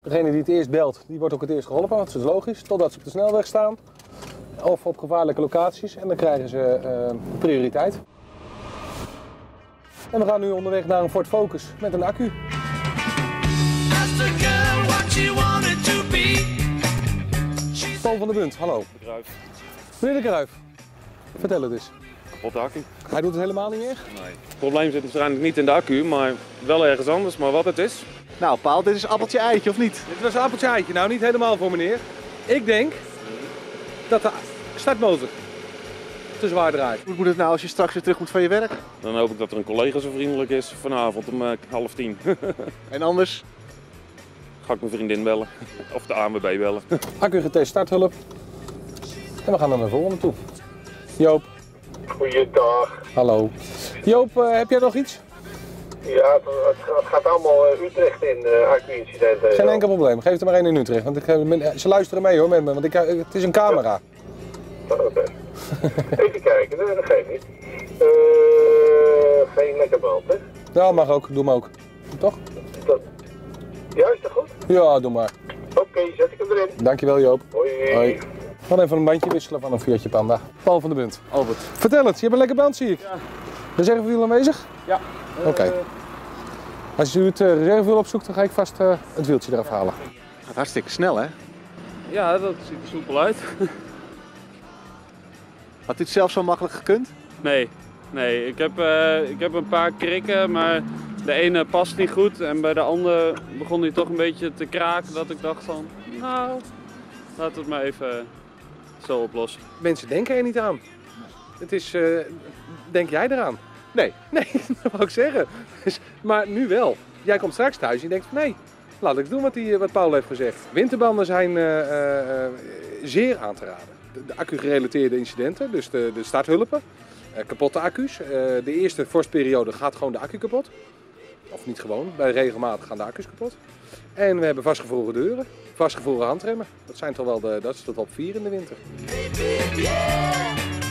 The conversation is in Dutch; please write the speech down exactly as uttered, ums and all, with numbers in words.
Degene die het eerst belt, die wordt ook het eerst geholpen, want dat is logisch, totdat ze op de snelweg staan. Of op gevaarlijke locaties en dan krijgen ze uh, prioriteit. En we gaan nu onderweg naar een Ford Focus met een accu. Paul van der Bunt, hallo. De Kruif. Meneer de Kruif, vertel het eens. Kapotte accu? Hij doet het helemaal niet meer? Nee. Het probleem zit waarschijnlijk niet in de accu, maar wel ergens anders. Maar wat het is? Nou Paul, dit is appeltje eitje of niet? Dit was een appeltje eitje, nou niet helemaal voor meneer. Ik denk dat de startmotor te zwaar draait. Hoe moet het nou als je straks weer terug moet van je werk? Dan hoop ik dat er een collega zo vriendelijk is vanavond om uh, half tien. En anders? Ga ik mijn vriendin bellen. Of de A N W B bellen. Accu getest, starthulp. En we gaan naar de volgende toe. Joop. Goeiedag. Hallo. Joop, uh, heb jij nog iets? Ja, het, het gaat allemaal uh, Utrecht in, uh, accu-incidenten. Geen enkel probleem. Geef er maar één in Utrecht. Want ik, ze luisteren mee hoor met me, want ik, het is een camera. Ja. Oké. Okay. Even kijken, nee, dat geeft niet. Uh, geen lekker band, hè? Ja, mag ook. Doe hem ook. Toch? Dat... Ja, is dat goed? Ja, doe maar. Oké, okay, zet ik hem erin. Dankjewel Joop. Hoi. Hoi. We gaan even een bandje wisselen van een Fiatje Panda. Paul van der Bunt. Albert. Vertel het, je hebt een lekker band zie ik. Ja. Reservewiel aanwezig? Ja. Oké. Okay. Uh... Als u het uh, reservewiel opzoekt, dan ga ik vast uh, het wieltje eraf halen. Gaat hartstikke snel hè? Ja, dat ziet er soepel uit. Had dit zelf zo makkelijk gekund? Nee, nee. Ik heb, uh, ik heb een paar krikken, maar de ene past niet goed en bij de andere begon hij toch een beetje te kraken dat ik dacht van, nou, laat het maar even zo oplossen. Mensen denken er niet aan. Het is, uh, denk jij eraan? Nee. Nee, dat wou ik zeggen. Maar nu wel. Jij komt straks thuis en je denkt van nee, laat ik doen wat, die, wat Paul heeft gezegd. Winterbanden zijn uh, uh, zeer aan te raden. De, de accu-gerelateerde incidenten, dus de, de starthulpen, uh, kapotte accu's. Uh, de eerste vorstperiode gaat gewoon de accu kapot. Of niet gewoon, bij regelmatig gaan de accu's kapot. En we hebben vastgevroren deuren, vastgevroren handremmen. Dat zijn toch wel de, dat is de top vier in de winter.